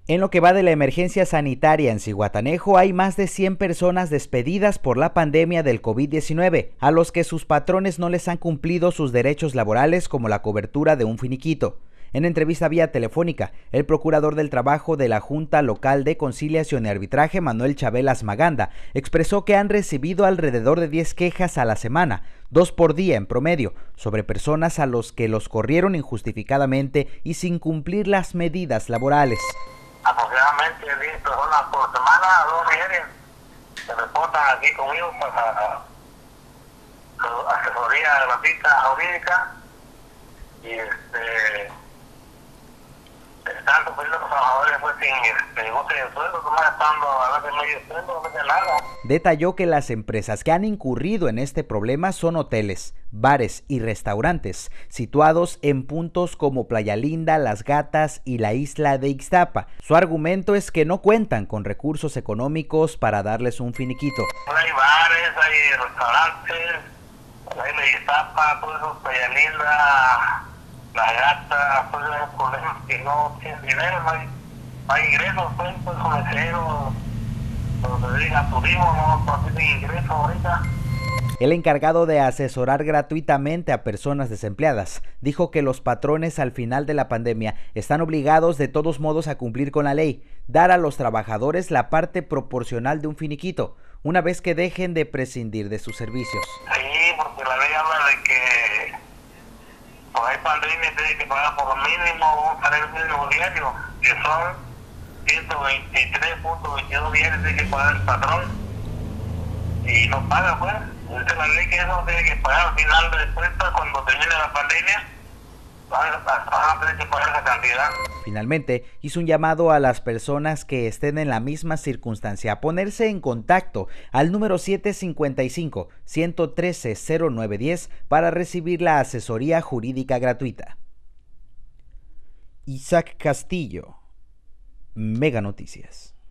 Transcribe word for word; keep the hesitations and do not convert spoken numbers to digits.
En lo que va de la emergencia sanitaria en Zihuatanejo, hay más de cien personas despedidas por la pandemia del COVID diecinueve, a los que sus patrones no les han cumplido sus derechos laborales como la cobertura de un finiquito. En entrevista vía telefónica, el procurador del trabajo de la Junta Local de Conciliación y Arbitraje, Manuel Chabelas Maganda, expresó que han recibido alrededor de diez quejas a la semana, dos por día en promedio, sobre personas a los que los corrieron injustificadamente y sin cumplir las medidas laborales. Aproximadamente diez personas por semana, dos vienen, se reportan aquí conmigo para asesoría gratuita jurídica y este están cumpliendo los trabajadores pues sin este, goce de sueldo, nomás estando a veces medio sueldo, a veces nada. Detalló que las empresas que han incurrido en este problema son hoteles, bares y restaurantes situados en puntos como Playa Linda, Las Gatas y la isla de Ixtapa. Su argumento es que no cuentan con recursos económicos para darles un finiquito. Hay bares, hay restaurantes, la isla de Ixtapa, todo eso, Playa Linda, Las Gatas, pues hay problemas que no tienen dinero, no hay, no hay ingresos, pues, pues comerceros, donde diga turismo, no tienen ingresos ahorita. El encargado de asesorar gratuitamente a personas desempleadas dijo que los patrones al final de la pandemia están obligados de todos modos a cumplir con la ley, dar a los trabajadores la parte proporcional de un finiquito, una vez que dejen de prescindir de sus servicios. Sí, porque la ley habla de que pues hay pandemia, tiene que pagar por lo mínimo un salario mínimo diario, que son ciento veintitrés punto veintidós diarios tiene que pagar el patrón y no paga pues. Es la ley que eso tiene que pagar al final de cuentas cuando termine la pandemia, van a tener que pagar esa cantidad. Finalmente, hizo un llamado a las personas que estén en la misma circunstancia a ponerse en contacto al número siete cinco cinco, uno uno tres, cero nueve uno cero para recibir la asesoría jurídica gratuita. Isaac Castillo, Mega Noticias.